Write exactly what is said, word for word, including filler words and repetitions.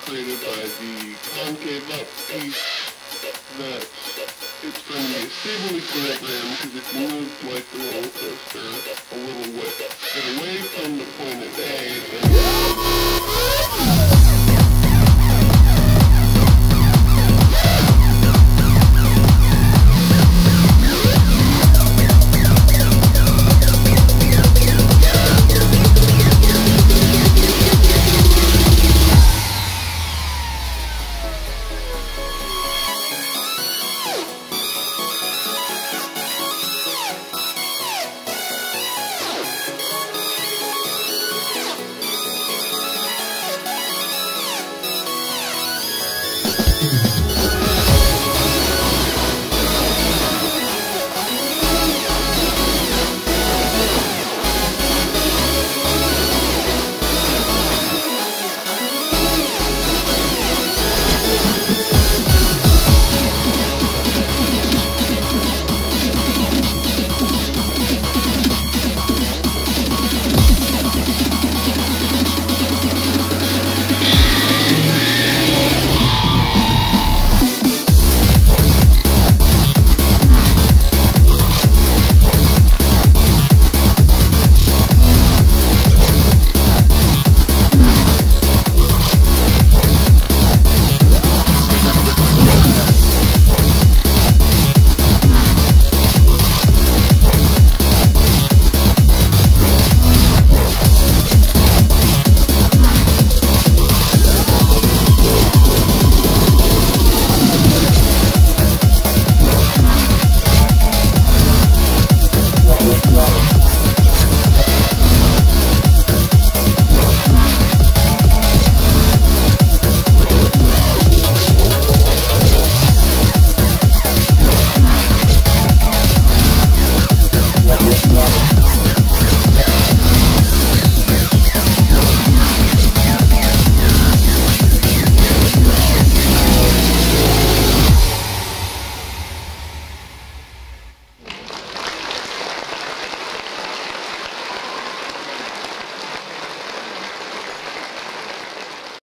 created by the concave up piece that it's going to be a stable equilibrium, because if you move like the roller coaster a little bit, get away from the point of A,